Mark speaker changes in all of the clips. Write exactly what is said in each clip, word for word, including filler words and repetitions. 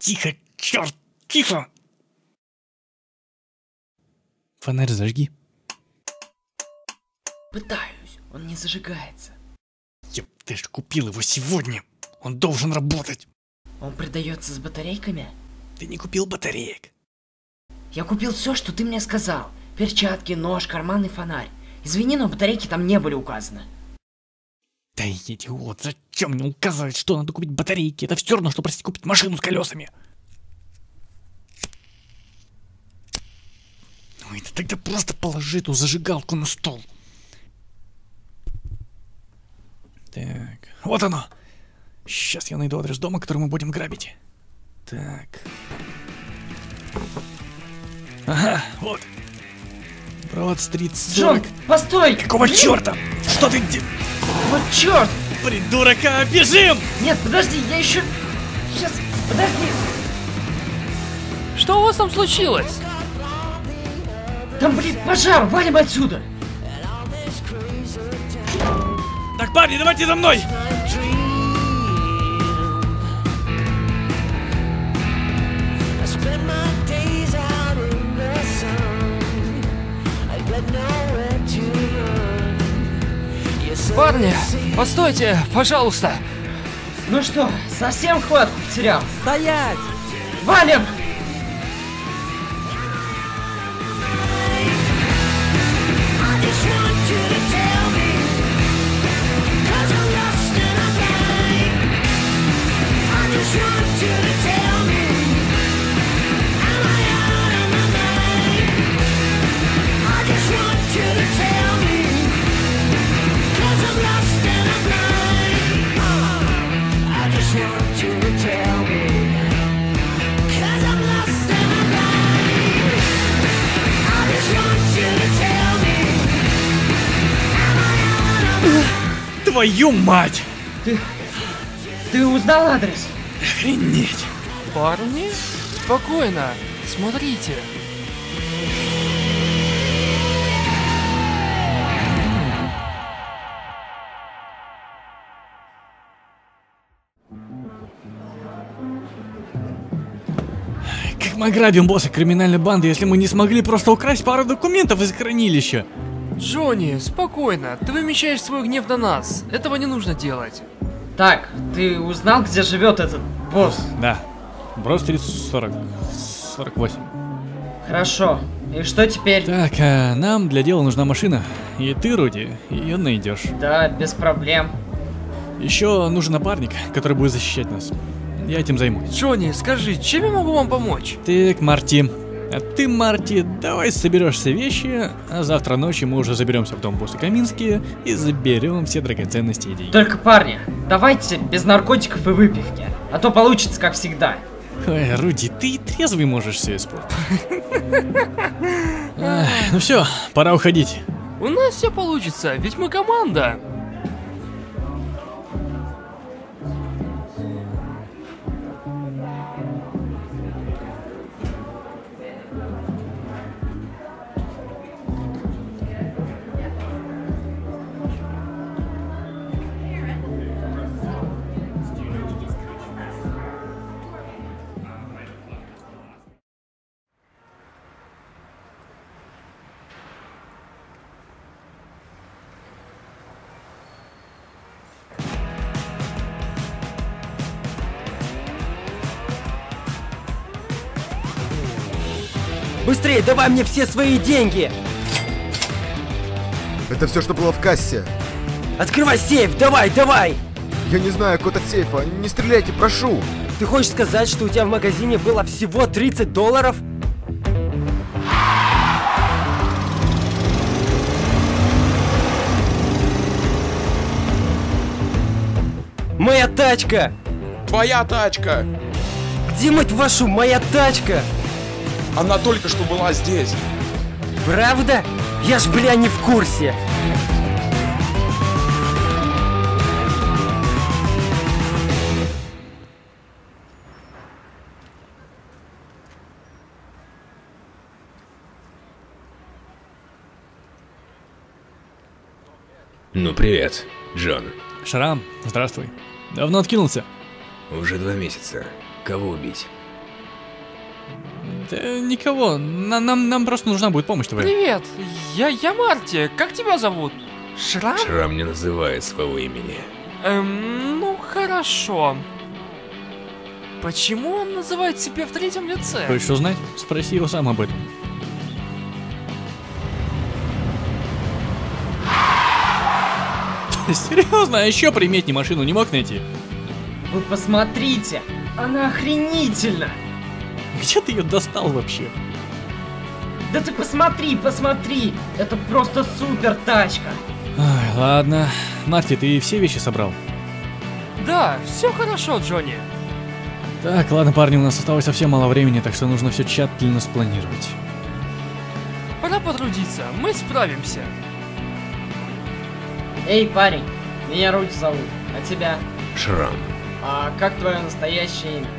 Speaker 1: Тихо, черт, тихо! Фонарь зажги.
Speaker 2: Пытаюсь, он не зажигается.
Speaker 1: Еп, ты ж купил его сегодня. Он должен работать.
Speaker 2: Он продается с батарейками?
Speaker 1: Ты не купил батареек.
Speaker 2: Я купил все, что ты мне сказал. Перчатки, нож, карманный фонарь. Извини, но батарейки там не были указаны.
Speaker 1: Да идиот, зачем мне указывать, что надо купить батарейки? Это все равно, что просить купить машину с колесами. Ой, да тогда просто положи эту зажигалку на стол. Так, вот оно. Сейчас я найду адрес дома, который мы будем грабить. Так. Ага, вот. Брод-стрит сорок.
Speaker 2: Джон, постой!
Speaker 1: Какого черта? Что ты где?
Speaker 2: Вот черт!
Speaker 1: Придурок, а, бежим!
Speaker 2: Нет, подожди, я еще... Сейчас, подожди.
Speaker 3: Что у вас там случилось?
Speaker 2: Там, блин, пожар, валим отсюда!
Speaker 1: Так, парни, давайте за мной!
Speaker 3: Парни, постойте, пожалуйста.
Speaker 2: Ну что, совсем хватку потерял?
Speaker 3: Стоять!
Speaker 2: Валим!
Speaker 1: Твою мать!
Speaker 2: Ты... Ты узнал адрес?
Speaker 1: Охренеть!
Speaker 3: Парни, спокойно, смотрите.
Speaker 1: Как мы ограбим босса криминальной банды, если мы не смогли просто украсть пару документов из хранилища?
Speaker 3: Джонни, спокойно, ты вымещаешь свой гнев на нас. Этого не нужно делать.
Speaker 2: Так, ты узнал, где живет этот босс?
Speaker 1: Да. Брод-стрит сорок... сорок восемь.
Speaker 2: Хорошо. И что теперь?
Speaker 1: Так, а нам для дела нужна машина. И ты, Руди, ее найдешь.
Speaker 2: Да, без проблем.
Speaker 1: Еще нужен напарник, который будет защищать нас. Я этим займусь.
Speaker 3: Джонни, скажи, чем я могу вам помочь?
Speaker 1: Так, Марти. А ты, Марти, давай соберешь все вещи, а завтра ночью мы уже заберемся в дом босса Камински и заберем все драгоценности и деньги.
Speaker 2: Только, парни, давайте без наркотиков и выпивки, а то получится как всегда.
Speaker 1: Ой, Руди, ты и трезвый можешь все испортить. Ну все, пора уходить.
Speaker 3: У нас все получится, ведь мы команда.
Speaker 4: Быстрее, давай мне все свои деньги!
Speaker 5: Это все, что было в кассе.
Speaker 4: Открывай сейф, давай, давай!
Speaker 5: Я не знаю код от сейфа. Не стреляйте, прошу.
Speaker 4: Ты хочешь сказать, что у тебя в магазине было всего тридцать долларов? Моя тачка!
Speaker 6: Твоя тачка!
Speaker 4: Где, мать вашу, моя тачка?
Speaker 6: Она только что была здесь.
Speaker 4: Правда? Я ж, бля, не в курсе.
Speaker 7: Ну привет, Джон.
Speaker 1: Шрам, здравствуй. Давно откинулся?
Speaker 7: Уже два месяца. Кого убить?
Speaker 1: Да никого, нам, нам, нам просто нужна будет помощь твоя.
Speaker 3: Привет, я, я Марти. Как тебя зовут? Шрам?
Speaker 7: Шрам не называет своего имени.
Speaker 3: Эм, ну хорошо. Почему он называет себя в третьем лице?
Speaker 1: Хочешь узнать? Спроси его сам об этом. Серьезно, а еще приметнее машину не мог найти?
Speaker 2: Вы посмотрите, она охренительна.
Speaker 1: Где ты ее достал вообще?
Speaker 2: Да ты посмотри, посмотри, это просто супер тачка.
Speaker 1: Ой, ладно. Марти, ты все вещи собрал?
Speaker 3: Да, все хорошо, Джонни.
Speaker 1: Так, ладно, парни, у нас осталось совсем мало времени, так что нужно все тщательно спланировать.
Speaker 3: Пора потрудиться, мы справимся.
Speaker 2: Эй, парень, меня Руть зовут, а тебя?
Speaker 7: Шрам.
Speaker 2: А как твое настоящее имя?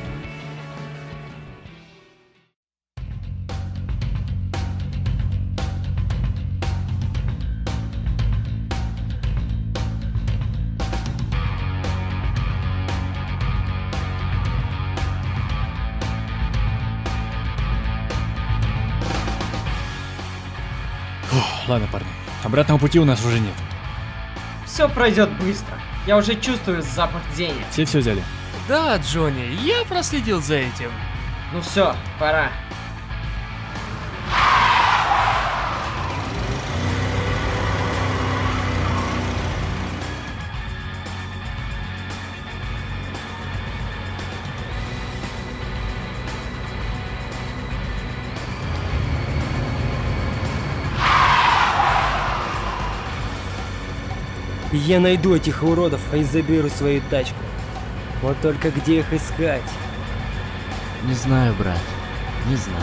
Speaker 1: Фух, ладно, парни, обратного пути у нас уже нет.
Speaker 2: Все пройдет быстро. Я уже чувствую запах денег.
Speaker 1: Все все взяли.
Speaker 3: Да, Джонни, я проследил за этим.
Speaker 2: Ну все, пора.
Speaker 4: Я найду этих уродов и заберу свою тачку. Вот только где их искать?
Speaker 8: Не знаю, брат, не знаю.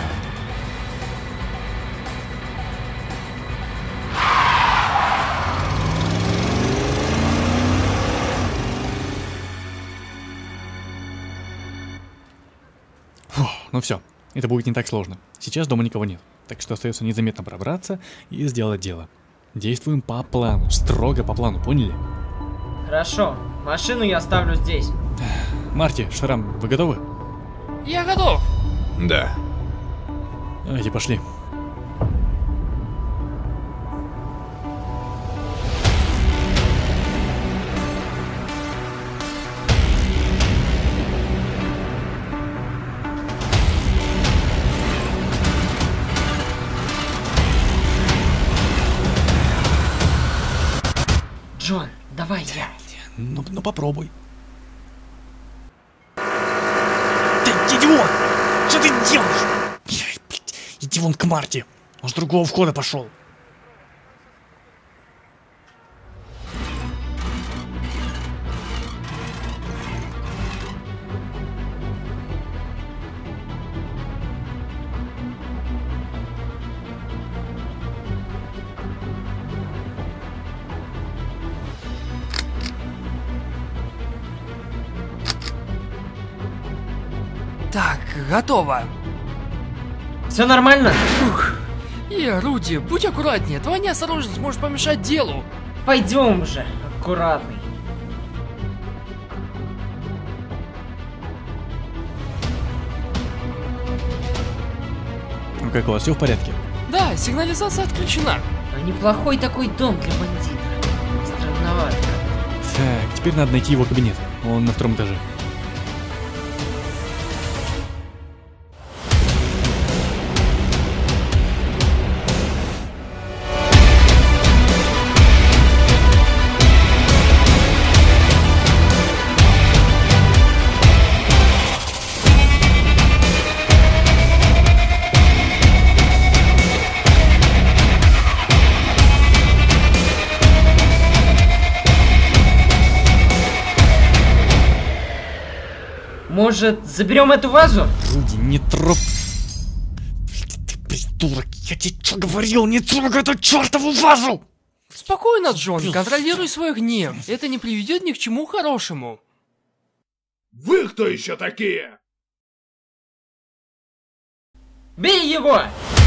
Speaker 1: Фух, ну все, это будет не так сложно. Сейчас дома никого нет, так что остается незаметно пробраться и сделать дело. Действуем по плану, строго по плану, поняли?
Speaker 2: Хорошо, машину я оставлю здесь.
Speaker 1: Марти, Шрам, вы готовы?
Speaker 3: Я готов.
Speaker 7: Да.
Speaker 1: Давайте, пошли.
Speaker 2: Джон, давай я.
Speaker 1: Ну, ну попробуй. Ты идиот! Что ты делаешь? Ай, блядь, иди вон к Марти. Он с другого входа пошел.
Speaker 3: Так, готово.
Speaker 2: Все нормально?
Speaker 3: Ух. И, Руди, будь аккуратнее, твоя неосторожность может помешать делу.
Speaker 2: Пойдем уже, аккуратный.
Speaker 1: Ну как у вас, все в порядке?
Speaker 3: Да, сигнализация отключена.
Speaker 2: А неплохой такой дом для бандита. Странновато.
Speaker 1: Так, теперь надо найти его кабинет. Он на втором этаже.
Speaker 2: Может, заберем эту вазу?
Speaker 1: Руди, не троп... Ты придурок, я тебе что говорил, не трогай эту чертову вазу!
Speaker 3: Спокойно, Джон, контролируй свой гнев. Это не приведет ни к чему хорошему.
Speaker 9: Вы кто еще такие?
Speaker 2: Бей его!